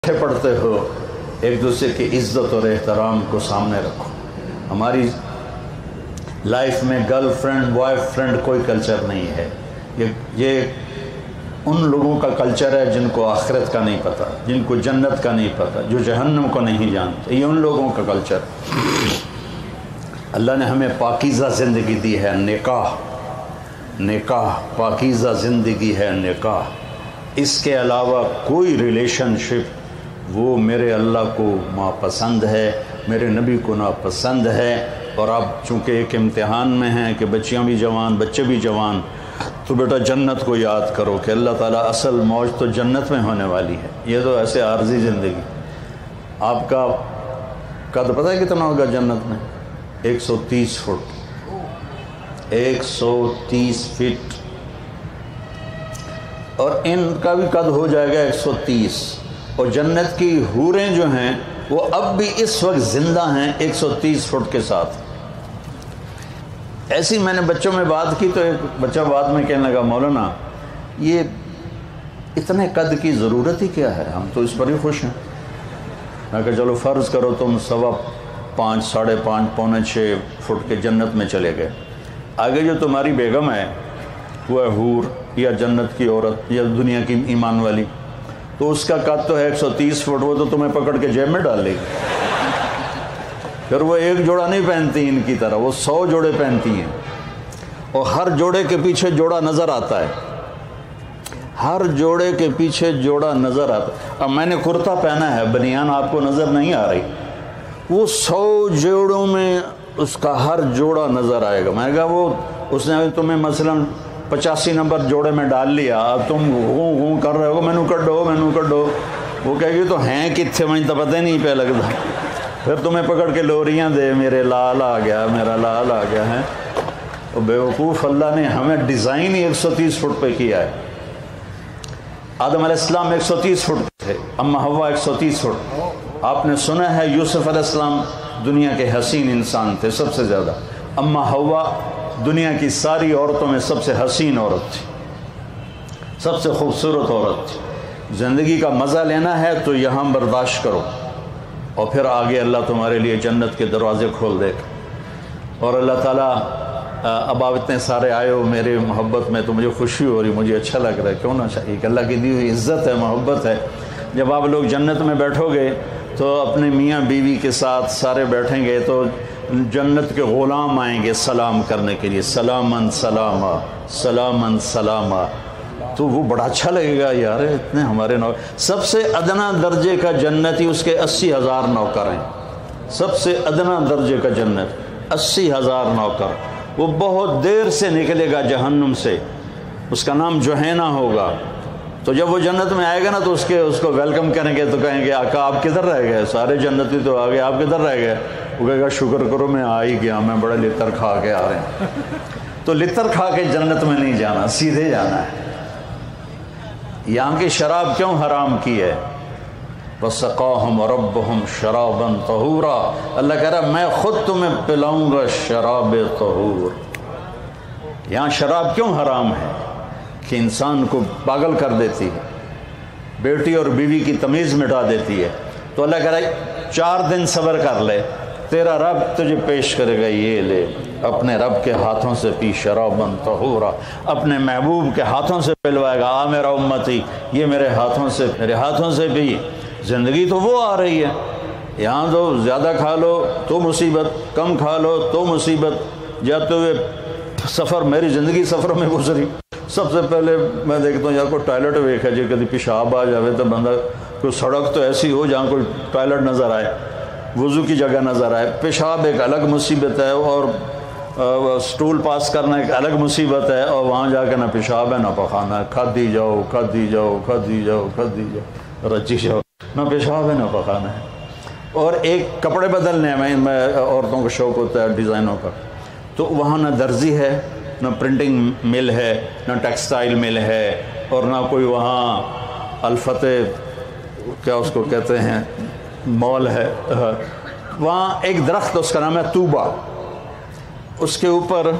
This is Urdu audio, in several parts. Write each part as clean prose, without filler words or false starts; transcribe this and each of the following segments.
پڑھتے ہو ایک دوسرے کی عزت اور احترام کو سامنے رکھو۔ ہماری لائف میں گرل فرینڈ بوائے فرینڈ کوئی کلچر نہیں ہے، یہ ان لوگوں کا کلچر ہے جن کو آخرت کا نہیں پتہ، جن کو جنت کا نہیں پتہ، جو جہنم کو نہیں جانتے، یہ ان لوگوں کا کلچر۔ اللہ نے ہمیں پاکیزہ زندگی دی ہے، نکاح پاکیزہ زندگی ہے نکاح۔ اس کے علاوہ کوئی ریلیشن شپ وہ میرے اللہ کو ناپسند ہے، میرے نبی کو ناپسند ہے۔ اور آپ چونکہ ایک امتحان میں ہیں کہ بچیاں بھی جوان بچے بھی جوان، تو بیٹا جنت کو یاد کرو کہ اللہ تعالیٰ اصل موج تو جنت میں ہونے والی ہے، یہ تو ایسے عارضی زندگی۔ آپ کا قد پتہ ہے کتنا ہوگا جنت میں؟ 130 فٹ، 130 فٹ، اور ان کا بھی قد ہو جائے گا 130۔ اور جنت کی حوریں جو ہیں وہ اب بھی اس وقت زندہ ہیں 130 فٹ کے ساتھ۔ ایسی میں نے بچوں میں بات کی تو ایک بچہ بعد میں کہنے لگا، مولانا یہ اتنے قد کی ضرورت ہی کیا ہے، ہم تو اس پر ہی خوش ہیں۔ میں کہا چلو فرض کرو تم 5.25 ساڑھے 5 پونے 6 فٹ کے جنت میں چلے گئے، آگے جو تمہاری بیگم ہے وہ ہے حور یا جنت کی عورت یا دنیا کی ایمان والی، تو اس کا قد تو ہے 130 فٹ، وہ تو تمہیں پکڑ کے جیب میں ڈال لے گی۔ پھر وہ ایک جوڑا نہیں پہنتی ان کی طرح، وہ 100 جوڑے پہنتی ہیں، اور ہر جوڑے کے پیچھے جوڑا نظر آتا ہے، ہر جوڑے کے پیچھے جوڑا نظر آتا ہے۔ اب میں نے کرتا پہنا ہے، بنیان آپ کو نظر نہیں آ رہی، وہ 100 جوڑوں میں اس کا ہر جوڑا نظر آئے گا۔ میں نے کہا وہ اس نے تمہیں مثلاً 85 نمبر جوڑے میں ڈال لیا، اب تم گوں کر رہے ہو، مینو کڈو، وہ کہے گی تو ہیں کتنے مجھے تو پتہ نہیں پہ لگتا، پھر تمہیں پکڑ کے لوریاں دے، میرے لال آ گیا، میرا لال آ گیا ہے۔ تو بیوقوف اللہ نے ہمیں ڈیزائن ہی 130 فٹ پہ کیا ہے۔ آدم علیہ السلام 130 فٹ تھے، اما حوا 130 فٹ۔ آپ نے سنا ہے یوسف علیہ السلام دنیا کے حسین انسان تھے سب سے زیادہ، اما حوا دنیا کی ساری عورتوں میں سب سے حسین عورت تھی، سب سے خوبصورت عورت تھی۔ زندگی کا مزہ لینا ہے تو یہاں برداشت کرو، اور پھر آگے اللہ تمہارے لیے جنت کے دروازے کھول دے گا۔ اور اللہ تعالیٰ اب آپ اتنے سارے آئے ہو میرے محبت میں تو مجھے خوشی ہو رہی، مجھے اچھا لگ رہا ہے، کیوں نہ چاہیے کہ اللہ کی دی ہوئی عزت ہے، محبت ہے۔ جب آپ لوگ جنت میں بیٹھو گے تو اپنے میاں بیوی کے ساتھ سارے بیٹھیں گے تو جنت کے غلام آئیں گے سلام کرنے کے لیے، سلامن سلاما سلامن سلاما، تو وہ بڑا اچھا لگے گا، یار اتنے ہمارے نوکر۔ سب سے ادنا درجے کا جنتی اس کے 80,000 نوکر ہیں، سب سے ادنا درجے کا جنت 80,000 نوکر۔ وہ بہت دیر سے نکلے گا جہنم سے، اس کا نام جوہینہ ہوگا۔ تو جب وہ جنت میں آئے گا نا تو اس کو ویلکم کریں گے، تو کہیں گے آقا آپ کدھر رہ گئے، سارے جنتی تو آ گئے، آپ کدھر رہ گئے؟ وہ کہے گا شکر کرو میں آ ہی گیا، میں بڑا لتر کھا کے آ رہے ہیں۔ تو لتر کھا کے جنت میں نہیں جانا، سیدھے جانا ہے۔ یہاں کی شراب کیوں حرام کی ہے؟ وَسَقَاهُمْ رَبُّهُمْ شَرَابًا طَهُورًا، اللہ کہہ رہا میں خود تمہیں پلاؤں گا شراب طہور۔ یہاں شراب کیوں حرام ہے؟ کہ انسان کو پاگل کر دیتی ہے، بیٹی اور بیوی کی تمیز مٹا دیتی ہے۔ تو اللہ کہہ رہا ہے 4 دن صبر کر لے، تیرا رب تجھے پیش کرے گا، یہ لے اپنے رب کے ہاتھوں سے پی شرابن طہورا، اپنے محبوب کے ہاتھوں سے پلوائے گا، آ میرا امتی یہ میرے ہاتھوں سے پی۔ زندگی تو وہ آ رہی ہے، یہاں تو زیادہ کھا لو تو مصیبت، کم کھا لو تو مصیبت۔ جاتے ہوئے سفر، میری زندگی سفروں میں گزری، سب سے پہلے میں دیکھتا ہوں یا کوئی ٹوائلٹ ویکھے جی، کبھی پیشاب آ جاوے تو بندہ، کوئی سڑک تو ایسی ہو جہاں کوئی ٹوائلٹ نظر آئے، وضو کی جگہ نظر آئے۔ پیشاب ایک الگ مصیبت ہے، اور سٹول پاس کرنا ایک الگ مصیبت ہے، اور وہاں جا کے نہ پیشاب ہے نہ پخانا ہے، کھدی جاؤ رچی جاؤ، نہ پیشاب ہے نہ پخانا ہے۔ اور ایک کپڑے بدلنے میں عورتوں کو شوق ہوتا ہے ڈیزائنوں کا، تو وہاں نہ درزی ہے، نہ پرنٹنگ مل ہے، نہ ٹیکسٹائل مل ہے، اور نہ کوئی وہاں الفتح کیا اس کو کہتے ہیں مال ہے۔ وہاں ایک درخت اس کا نام ہے طوبہ، اس کے اوپر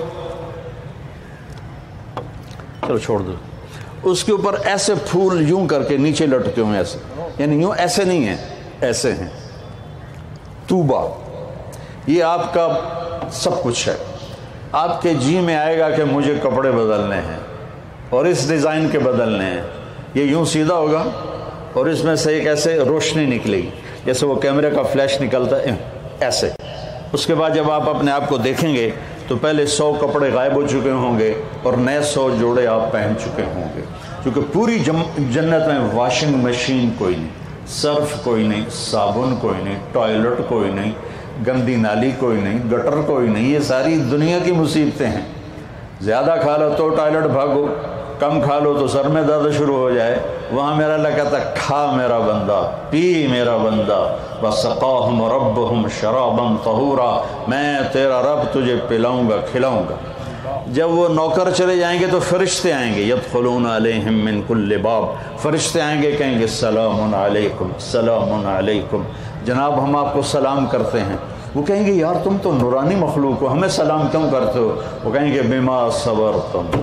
چلو چھوڑ دو، اس کے اوپر ایسے پھول یوں کر کے نیچے لٹکے ہوئے ایسے، یعنی یوں ایسے نہیں ہیں، ایسے ہیں. طوبہ، یہ آپ کا سب کچھ ہے. آپ کے جی میں آئے گا کہ مجھے کپڑے بدلنے ہیں اور اس ڈیزائن کے بدلنے ہیں. یہ یوں سیدھا ہوگا اور اس میں سے ایک ایسے روشنی نکلے گی جیسے وہ کیمرے کا فلیش نکلتا ہے ایسے. اس کے بعد جب آپ اپنے آپ کو دیکھیں گے تو پہلے 100 کپڑے غائب ہو چکے ہوں گے اور نئے 100 جوڑے آپ پہن چکے ہوں گے. کیونکہ پوری جنت میں واشنگ مشین کوئی نہیں، سرف کوئی نہیں، صابن کوئی نہیں، ٹوائلٹ کوئی نہیں، گندی نالی کوئی نہیں، گٹر کوئی نہیں. یہ ساری دنیا کی مصیبتیں ہیں. زیادہ کھا لو تو ٹوائلٹ بھاگو، کم کھا لو تو سر میں درد شروع ہو جائے. وہاں میرا اللہ کہتا ہے کھا میرا بندہ، پی میرا بندہ. وَسَقَاهُمْ رَبُّهُمْ شَرَابًا طَهُورًا، میں تیرا رب تجھے پلاؤں گا، کھلاؤں گا. جب وہ نوکر چلے جائیں گے تو فرشتے آئیں گے، يَدْخُلُونَ عَلَيْهِمْ مِنْ كُلِّ بَابٍ. فرشتے آئیں گے، کہیں گے سلام علیکم، سلام علیکم، جناب ہم آپ کو سلام کرتے ہیں. وہ کہیں گے یار تم تو نورانی مخلوق ہو، ہمیں سلام کیوں کرتے ہو؟ وہ کہیں گے بما صبرتم.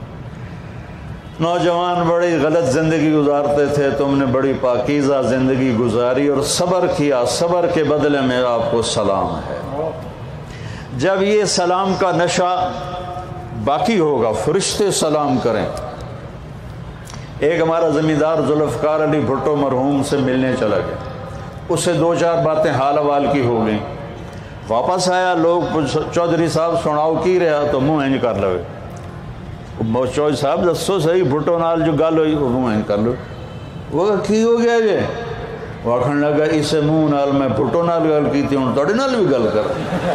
نوجوان بڑی غلط زندگی گزارتے تھے، تم نے بڑی پاکیزہ زندگی گزاری اور صبر کیا، صبر کے بدلے میں آپ کو سلام ہے. جب یہ سلام کا نشہ باقی ہوگا فرشتے سلام کریں. ایک ہمارا زمیندار ذوالفقار علی بھٹو مرحوم سے ملنے چلا گیا، اس سے 2-4 باتیں حال احوال کی ہو گئیں. واپس آیا، لوگ چودھری صاحب سناؤ کی رہا تو منہ انج کر لو. چودھری صاحب دسو صحیح بھٹو نال جو گل ہوئی وہ منہ انج کر لو. وہ کی ہو گیا جی؟ وہ آخر لگا اسے منہ نال میں بھٹو نال گل کی تھی، ہوں تھوڑے نال بھی گل کر.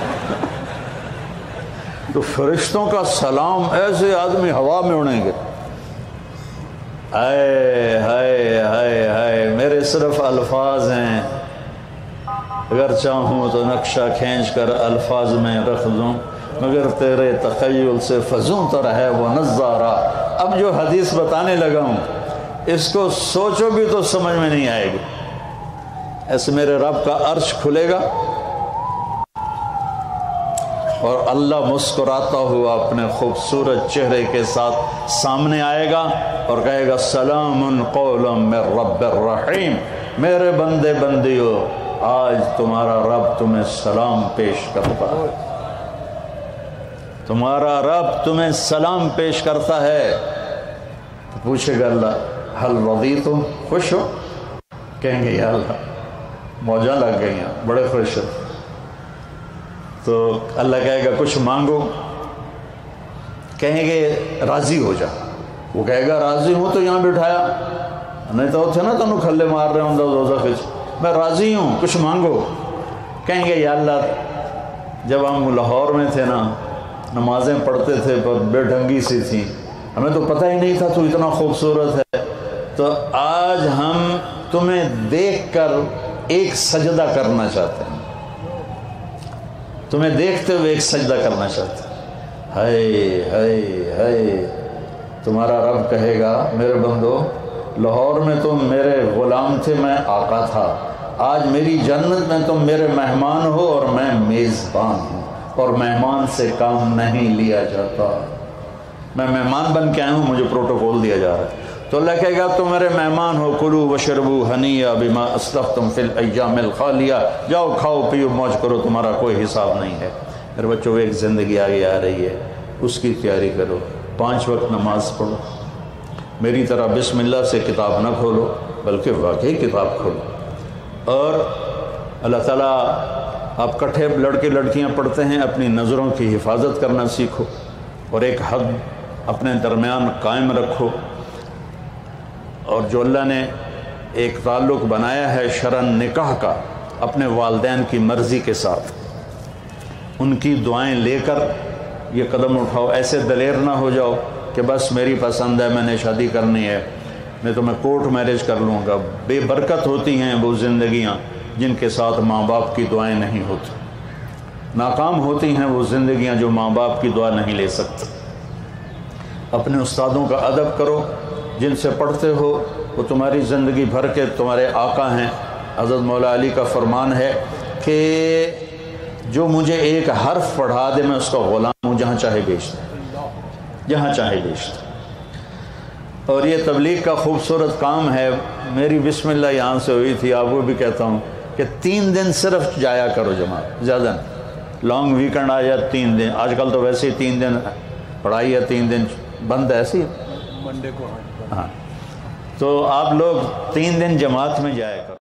تو فرشتوں کا سلام ایسے آدمی ہوا میں اڑیں گے. ہائے ہائے ہائے ہائے، میرے صرف الفاظ ہیں، اگر چاہوں تو نقشہ کھینچ کر الفاظ میں رکھ دوں، مگر تیرے تخیل سے فزوں تر ہے وہ نظارہ. اب جو حدیث بتانے لگا ہوں اس کو سوچو بھی تو سمجھ میں نہیں آئے گی. ایسے میرے رب کا عرش کھلے گا اور اللہ مسکراتا ہوا اپنے خوبصورت چہرے کے ساتھ سامنے آئے گا اور کہے گا سلام قولا من رب الرحیم. میرے بندے بندیو، آج تمہارا رب تمہیں سلام پیش کرتا ہے، تمہارا رب تمہیں سلام پیش کرتا ہے. تو پوچھے گا اللہ حل رضیتم، خوش ہو؟ کہیں گے یا اللہ موجاں لگ گئی ہیں، بڑے خوش ہو. تو اللہ کہے گا کچھ مانگو، کہیں گے راضی ہو جا. وہ کہے گا راضی ہوں تو یہاں بٹھایا، نہیں تو تھے نا تمہیں کھلے مار رہے ہوں دوزخ وچ. میں راضی ہوں، کچھ مانگو. کہیں گے یا اللہ جب ہم لاہور میں تھے نا نمازیں پڑھتے تھے پر بے ڈھنگی سی تھیں، ہمیں تو پتہ ہی نہیں تھا تو اتنا خوبصورت ہے، تو آج ہم تمہیں دیکھ کر ایک سجدہ کرنا چاہتے ہیں، تمہیں دیکھتے ہوئے ایک سجدہ کرنا چاہتے ہیں. ہائے ہائے ہائے. تمہارا رب کہے گا میرے بندو لاہور میں تم میرے غلام تھے، میں آقا تھا، آج میری جنت میں تم میرے مہمان ہو اور میں میزبان ہوں، اور مہمان سے کام نہیں لیا جاتا. میں مہمان بن کے آیا ہوں، مجھے پروٹوکول دیا جا رہا ہے. تو اللہ کہے گا تم میرے مہمان ہو، کلوا واشربوا ہنیئا بما اسلفتم فی الایام الخالیہ، جاؤ کھاؤ پیو موج کرو، تمہارا کوئی حساب نہیں ہے. میرے بچوں ایک زندگی آگے آ رہی ہے، اس کی تیاری کرو. 5 وقت نماز پڑھو، میری طرح بسم اللہ سے کتاب نہ کھولو بلکہ واقعی کتاب کھولو. اور اللہ تعالیٰ آپ کٹھے لڑکے لڑکیاں پڑھتے ہیں، اپنی نظروں کی حفاظت کرنا سیکھو اور ایک حد اپنے درمیان قائم رکھو. اور جو اللہ نے ایک تعلق بنایا ہے شرعاً نکاح کا اپنے والدین کی مرضی کے ساتھ، ان کی دعائیں لے کر یہ قدم اٹھاؤ. ایسے دلیر نہ ہو جاؤ کہ بس میری پسند ہے، میں نے شادی کرنی ہے، میں تو میں کورٹ میرج کر لوں گا. بے برکت ہوتی ہیں وہ زندگیاں جن کے ساتھ ماں باپ کی دعائیں نہیں ہوتی. ناکام ہوتی ہیں وہ زندگیاں جو ماں باپ کی دعا نہیں لے سکتی. اپنے استادوں کا ادب کرو، جن سے پڑھتے ہو وہ تمہاری زندگی بھر کے تمہارے آقا ہیں. حضرت مولا علی کا فرمان ہے کہ جو مجھے ایک حرف پڑھا دے میں اس کا غلام ہوں، جہاں چاہے بیچ دیں، جہاں چاہے بیچ دیں. اور یہ تبلیغ کا خوبصورت کام ہے. میری بسم اللہ یہاں سے ہوئی تھی، آپ کو بھی کہتا ہوں کہ 3 دن صرف جایا کرو جماعت، زیادہ نہیں. لانگ ویکنڈ آ جائے 3 دن، آج کل تو ویسے ہی 3 دن پڑھائی ہے، 3 دن بند ہے، ایسی منڈے کو. ہاں. تو آپ لوگ 3 دن جماعت میں جایا کرو.